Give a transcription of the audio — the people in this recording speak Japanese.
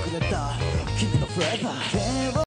くれた君のフレーバー